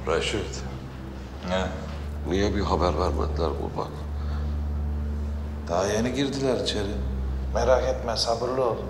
Reşit, Ne? niye bir haber vermediler kurban? Daha yeni girdiler içeri. Merak etme, sabırlı ol.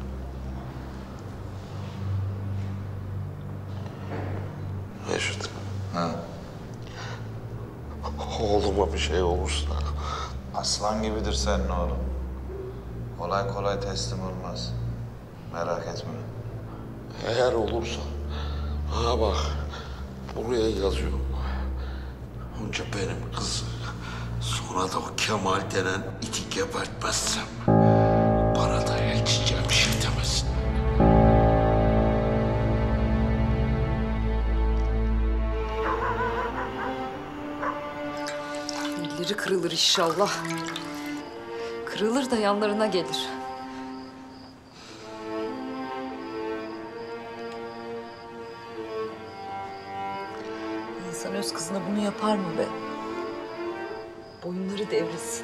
Reşit, Ha. oğluma bir şey olursa... Aslan gibidir senin oğlum. Kolay kolay teslim olmaz. Merak etme. Eğer olursa... Ha bak, buraya yazıyorum. Önce benim kızı, sonra da o Kemal denen iti gebertmezsem... bana da hiç bir şey demesin. Elleri kırılır inşallah. Kırılır da yanlarına gelir. İnsan öz kızına bunu yapar mı be? Boyunları devrilsin.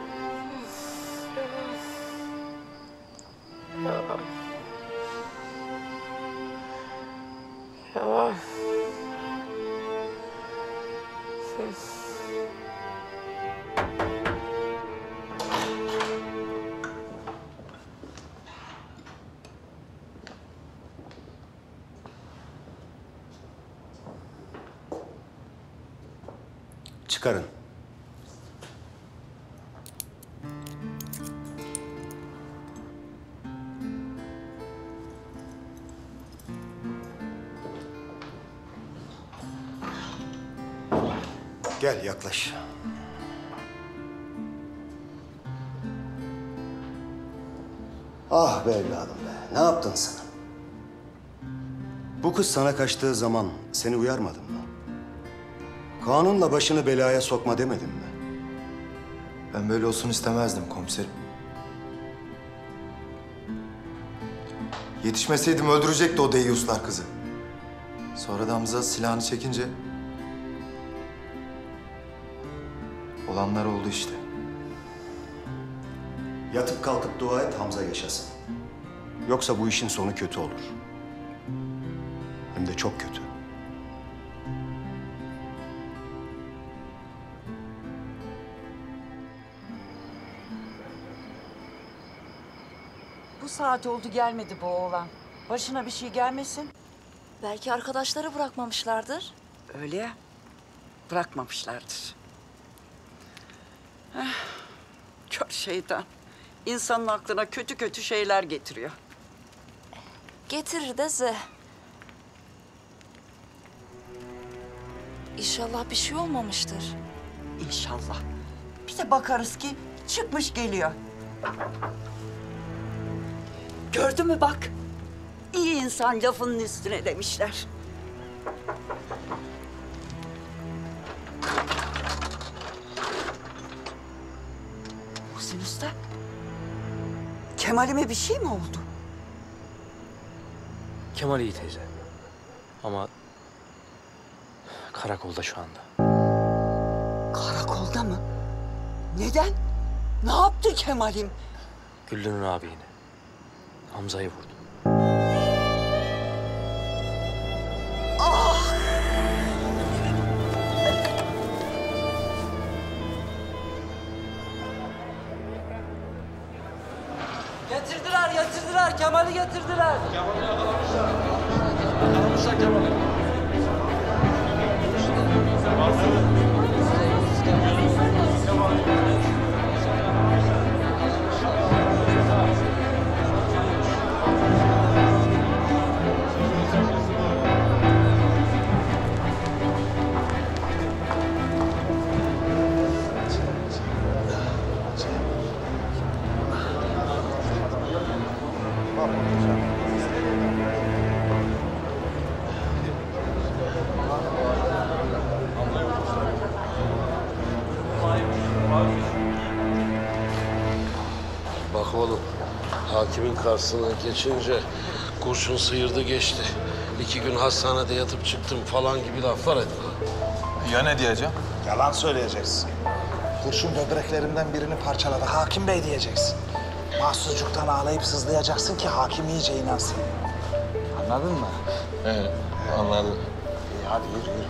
Çıkarın. Gel yaklaş. Ah be evladım be, ne yaptın sen? Bu kız sana kaçtığı zaman seni uyarmadın mı? Kanunla başını belaya sokma demedim mi? Ben böyle olsun istemezdim komiserim. Yetişmeseydim öldürecekti o deyyuslar kızı. Sonra da Hamza silahını çekince... olanlar oldu işte. Yatıp kalkıp dua et Hamza yaşasın. Yoksa bu işin sonu kötü olur. Hem de çok kötü. Bu saat oldu gelmedi bu oğlan. Başına bir şey gelmesin. Belki arkadaşları bırakmamışlardır. Öyle ya. Bırakmamışlardır. Kör şeytan. İnsanın aklına kötü kötü şeyler getiriyor. Getirir de ze. İnşallah bir şey olmamıştır. İnşallah. Bir de bakarız ki çıkmış geliyor. Gördün mü bak. İyi insan lafının üstüne demişler. Muhsin Usta. Kemal'ime bir şey mi oldu? Kemal iyi teyze. Ama karakolda şu anda. Karakolda mı? Neden? Ne yaptı Kemal'im? Güllü'nün abini. Hamza'yı vurdu. Getirdiler, Kemal'i getirdiler. Kemal'i yakalamışlar. Yakalamışlar Kemal'i. Bak oğlum, hakimin karşısına geçince kurşun sıyırdı geçti. 2 gün hastanede yatıp çıktım falan gibi laflar etme. Ya ne diyeceğim? Yalan söyleyeceksin. Kurşun böbreklerimden birini parçaladı. Hakim Bey diyeceksin. Mahsuzcuktan ağlayıp sızlayacaksın ki hakim iyice inansın. Anladın mı? He, anladım. hadi yürü yürü.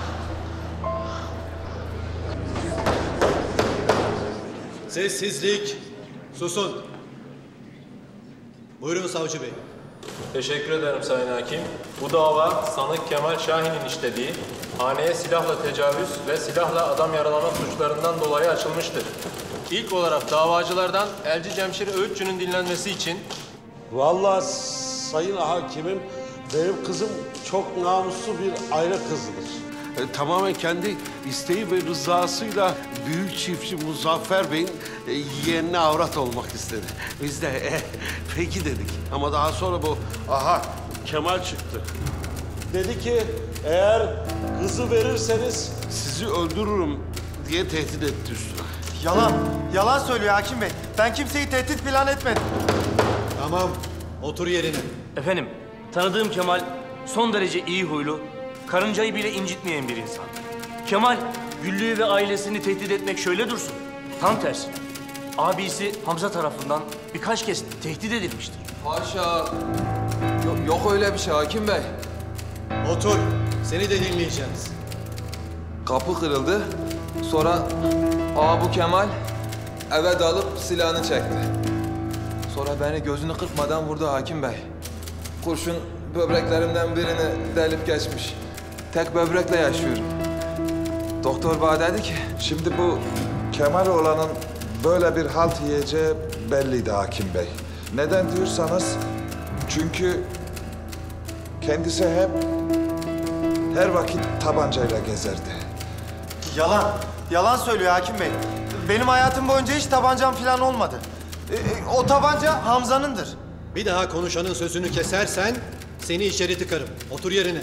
Sessizlik. Susun. Buyurun savcı bey. Teşekkür ederim Sayın Hakim. Bu dava sanık Kemal Şahin'in işlediği haneye silahla tecavüz ve silahla adam yaralama suçlarından dolayı açılmıştır. İlk olarak davacılardan Elci Cemşir Öğütçü'nün dinlenmesi için... Vallahi sayın hakimim, benim kızım çok namuslu bir aile kızıdır. Tamamen kendi isteği ve rızasıyla büyük çiftçi Muzaffer Bey'in yeğenine avrat olmak istedi. Biz de peki dedik. Ama daha sonra bu Kemal çıktı. Dedi ki eğer kızı verirseniz sizi öldürürüm diye tehdit etti üstüne. Yalan. Yalan söylüyor hakim bey. Ben kimseyi tehdit falan etmedim. Tamam. Otur yerine. Efendim, tanıdığım Kemal son derece iyi huylu, karıncayı bile incitmeyen bir insan. Kemal, Güllü'yü ve ailesini tehdit etmek şöyle dursun. Tam tersi. Abisi Hamza tarafından birkaç kez tehdit edilmiştir. Haşa. Yok öyle bir şey hakim bey. Otur. Seni de dinleyeceğiz. Kapı kırıldı. Sonra bu Kemal eve dalıp silahını çekti. Sonra beni gözünü kırpmadan vurdu hakim bey. Kurşun böbreklerimden birini delip geçmiş. Tek böbrekle yaşıyorum. Doktor bana dedi ki... Şimdi bu Kemal oğlanın böyle bir halt yiyeceği belliydi hakim bey. Neden diyorsanız çünkü kendisi her vakit tabancayla gezerdi. Yalan. Yalan söylüyor hakim bey. Benim hayatım boyunca hiç tabancam falan olmadı. O tabanca Hamza'nındır. Bir daha konuşanın sözünü kesersen seni içeri tıkarım. Otur yerine.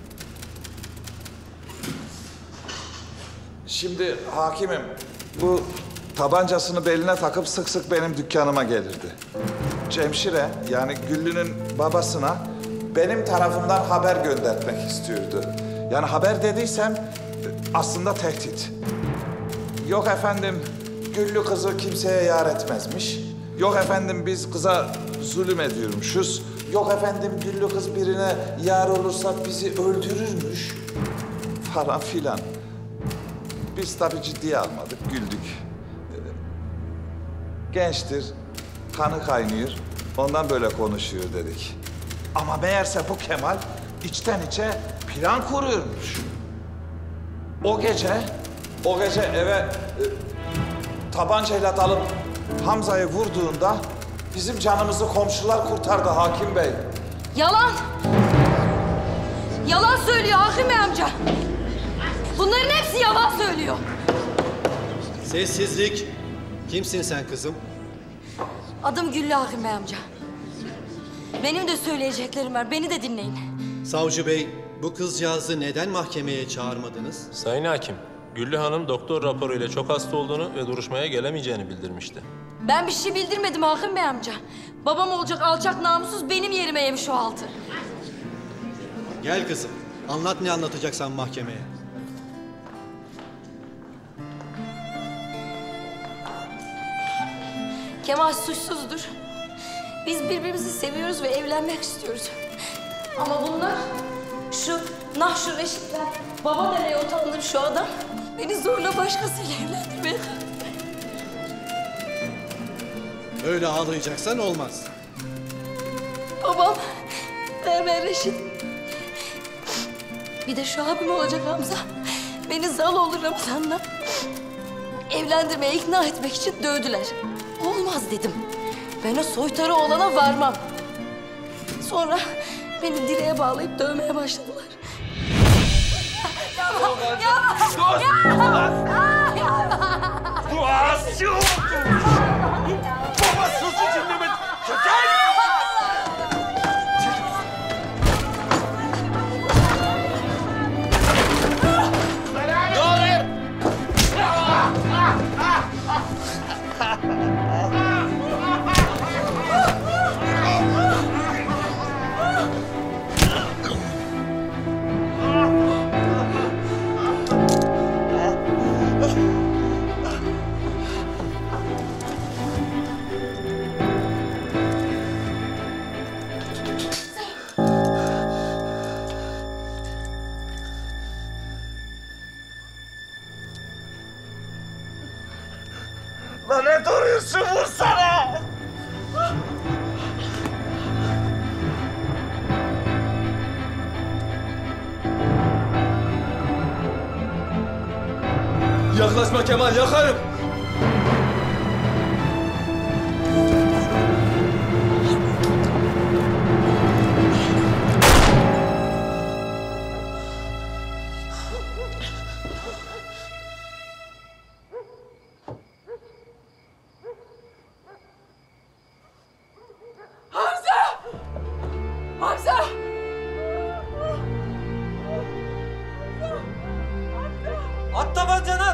Şimdi hakimim, bu tabancasını beline takıp sık sık benim dükkanıma gelirdi. Cemşire, yani Güllü'nün babasına benim tarafımdan haber göndermek istiyordu. Yani haber dediysem aslında tehdit. Yok efendim, Güllü kızı kimseye yar etmezmiş. Yok efendim biz kıza zulüm ediyormuşuz. Yok efendim Güllü kız birine yar olursa bizi öldürürmüş. Falan filan. Biz tabii ciddiye almadık, güldük. Gençtir, kanı kaynıyor, ondan böyle konuşuyor dedik. Ama meğerse bu Kemal içten içe plan kuruyormuş. O gece eve tabancayla dalıp Hamza'yı vurduğunda bizim canımızı komşular kurtardı hakim bey. Yalan! Yalan söylüyor Hakim Bey amca. Bunların hepsi yalan söylüyor. Sessizlik. Kimsin sen kızım? Adım Güllü Hakim Bey amca. Benim de söyleyeceklerim var. Beni de dinleyin. Savcı bey, bu kızcağızı neden mahkemeye çağırmadınız? Sayın Hakim, Güllü Hanım doktor raporuyla çok hasta olduğunu ve duruşmaya gelemeyeceğini bildirmişti. Ben bir şey bildirmedim Hakim Bey amca. Babam olacak alçak namussuz benim yerime yemiş o altı. Gel kızım. Anlat ne anlatacaksan mahkemeye. Kemal suçsuzdur. Biz birbirimizi seviyoruz ve evlenmek istiyoruz. Ama bunlar, şu Nahşu Reşitler, baba nereye utandım şu adam, beni zorla başkasıyla evlendirmeye kalktı. Öyle ağlayacaksan olmaz. Babam, Mehmet Reşit. Bir de şu abim olacak Hamza. Beni Zaloğlu Ramazan'la evlendirmeye ikna etmek için dövdüler. Olmaz dedim. Ben o soytarı oğlana varmam. Sonra beni direğe bağlayıp dövmeye başladılar. misin? Vursana! Yaklaşma Kemal, yakarım. Hamza! At tabancanı!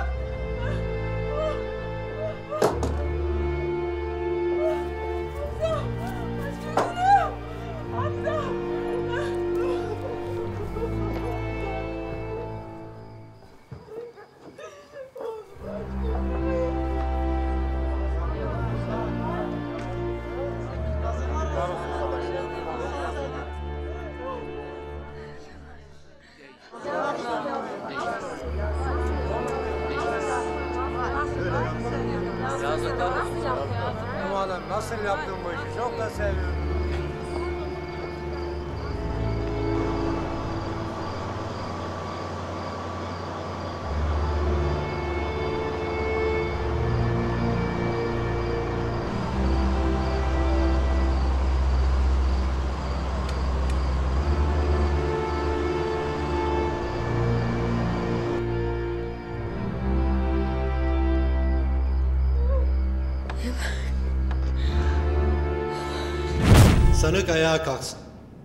Aman nasıl yaptın bu işi? Çok da seviyorum. Sanık ayağa kalksın.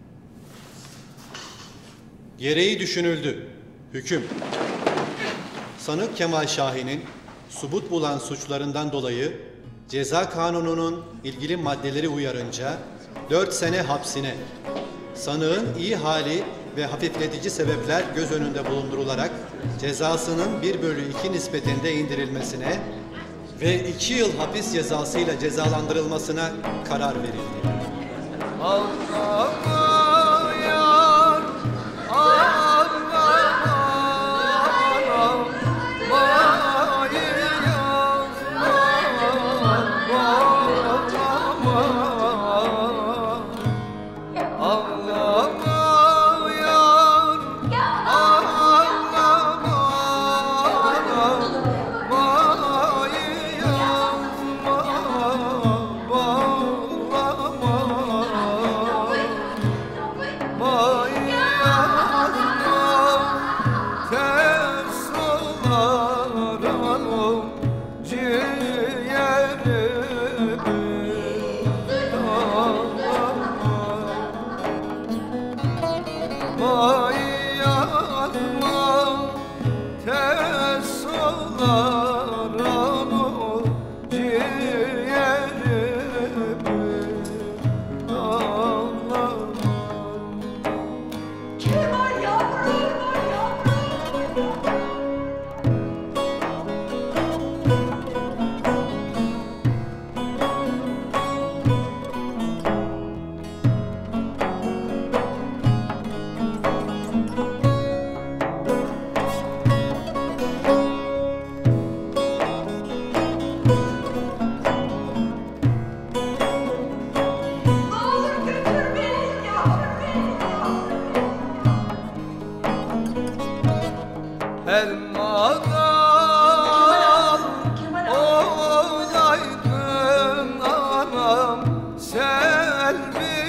Gereği düşünüldü. Hüküm. Sanık Kemal Şahin'in subut bulan suçlarından dolayı Ceza Kanunu'nun ilgili maddeleri uyarınca 4 sene hapsine, sanığın iyi hali ve hafifletici sebepler göz önünde bulundurularak cezasının 1/2 nispetinde indirilmesine ve 2 yıl hapis cezasıyla cezalandırılmasına karar verildi. Allah'ım yar, Allah'ım Olsaydın anam selvi